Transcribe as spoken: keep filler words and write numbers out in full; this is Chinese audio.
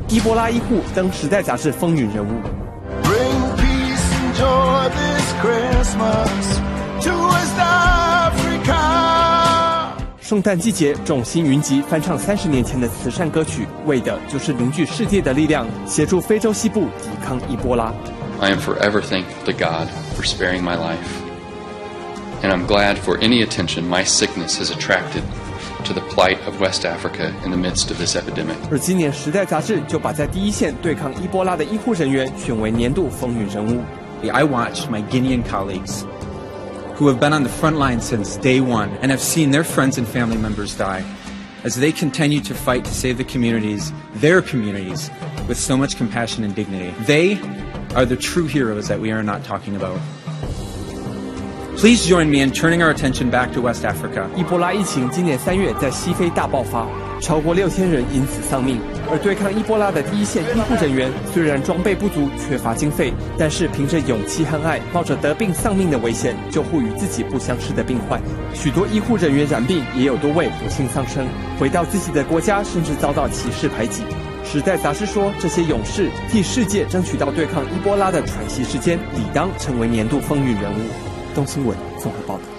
伊波拉医护登《时代》杂志风云人物。 Bring peace and joy this Christmas to West Africa。 圣诞季节，众星云集翻唱三十年前的慈善歌曲，为的就是凝聚世界的力量，协助非洲西部抵抗伊波拉。 I am forever thankful to God for sparing my life, and I'm glad for any attention my sickness has attracted to the plight of West Africa in the midst of this epidemic. 而今年《时代》杂志就把在第一线对抗伊波拉的医护人员选为年度风云人物。 I watched my Guinean colleagues, who have been on the front line since day one and have seen their friends and family members die, as they continue to fight to save the communities, their communities, with so much compassion and dignity. They are the true heroes that we are not talking about. Please join me in turning our attention back to West Africa. 伊波拉疫情今年三月在西非大爆发，超过六千人因此丧命。而对抗伊波拉的第一线医护人员，虽然装备不足、缺乏经费，但是凭着勇气和爱，冒着得病丧命的危险，救护与自己不相识的病患。许多医护人员染病，也有多位不幸丧生，回到自己的国家，甚至遭到歧视排挤。《时代》杂志说，这些勇士替世界争取到对抗伊波拉的喘息时间，理当成为年度风云人物。东新闻综合报道。